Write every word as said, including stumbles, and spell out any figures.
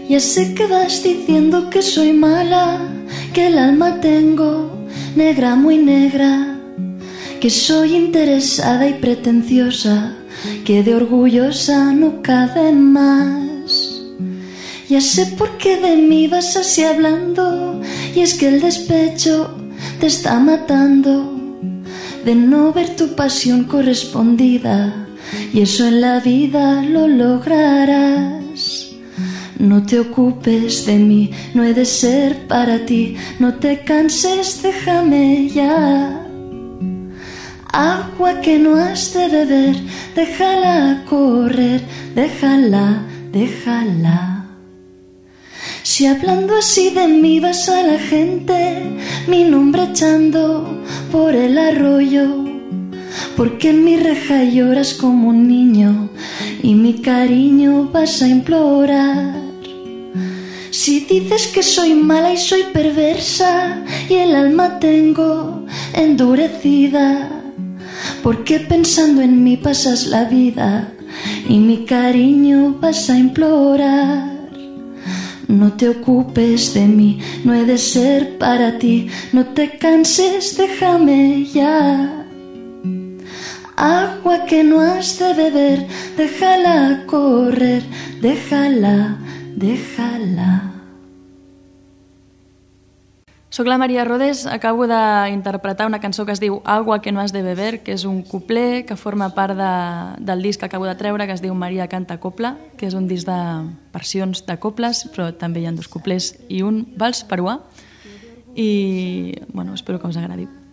Ya sé que vas diciendo que soy mala, que el alma tengo negra, muy negra, que soy interesada y pretenciosa, que de orgullosa no cabe más. Ya sé por qué de mí vas así hablando, y es que el despecho te está matando de no ver tu pasión correspondida, y eso en la vida lo lograrás. No te ocupes de mí, no he de ser para ti, no te canses, déjame ya. Agua que no has de beber, déjala correr, déjala, déjala. Si hablando así de mí vas a la gente, mi nombre echando por el arroyo, porque en mi reja lloras como un niño y mi cariño vas a implorar. Si dices que soy mala y soy perversa y el alma tengo endurecida, porque pensando en mí pasas la vida y mi cariño vas a implorar. No te ocupes de mí, no he de ser para ti, no te canses, déjame ya. Agua que no has de beber, déjala correr, déjala, déjala. Soc la Maria Rodés, acabo d'interpretar una cançó que es diu Agua que no has de beber, que és un couplet que forma part de, del disc que acabo de treure, que es diu Maria canta copla, que és un disc de versions de coples, però també hi ha dos couplets i un vals peruà, i bueno, espero que us agradi.